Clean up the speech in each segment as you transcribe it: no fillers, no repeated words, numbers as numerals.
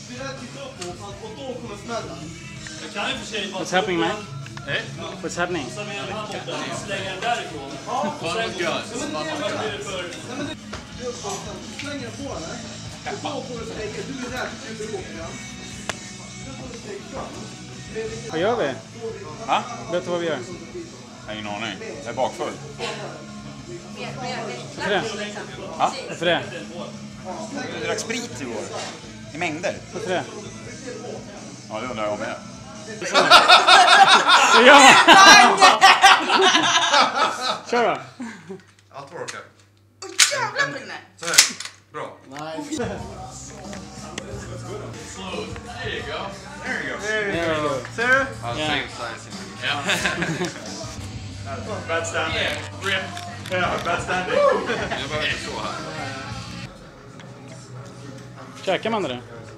What's happening, man? What's happening? Vad gör vi? Va? Vet du vad vi gör? Jag har ingen aning. Jag är bakfull. Varför det? Ja? Varför det? Jag drack sprit igår. I mängder. Varför det? Ja, det undrar jag om jag. Ja! Kör då! Allt var okej. Åh jävlar Brynne! Så här, bra. Nice. There you go. There you go. Ser du? Same size. Bad standing. Yeah, bad standing. Jag behöver inte stå här. Käkar man det?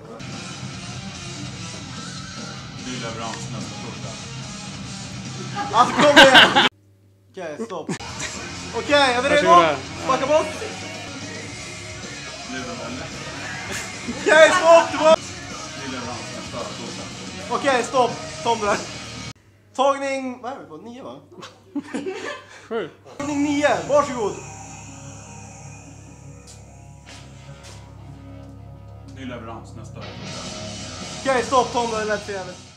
Ny leverans nästa torsdag. Alltså kom igen! Okej, stopp. Okej, är vi redo? Backa bort! Okej, stopp! Ny leverans nästa torsdag. Okej, stopp! Tom där. Tagning... Vad är vi på? 9 va? 7. Tagning 9, varsågod! Ny leverans nästa torsdag. Okej, stopp Tom där, lätt för jävligt.